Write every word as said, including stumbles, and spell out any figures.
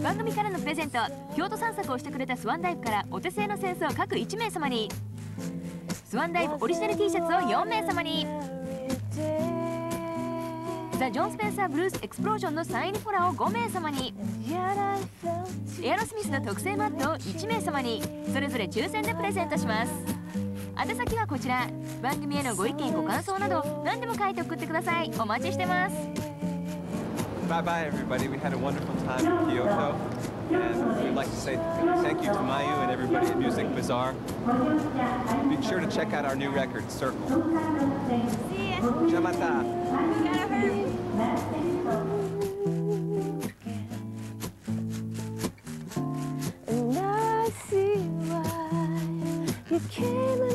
番組からのプレゼント、京都散策をしてくれたスワンダイブからお手製の扇子を各いち名様に、スワンダイブオリジナル T シャツをよん名様に、ザ・ジョン・スペンサー・ブルース・エクスプロージョンのサインフォラをご名様に、エアロスミスの特製マットをいち名様に、それぞれ抽選でプレゼントします。宛先はこちら。番組へのご意見ご感想など何でも書いて送ってください。お待ちしてます。 Bye bye everybody. We had a wonderful time in Kyoto, and we'd like to say thank you to Mayu and everybody at Music Bazaar. Be sure to check out our new record, Circle. See ya. じゃあまた。 And I see why you came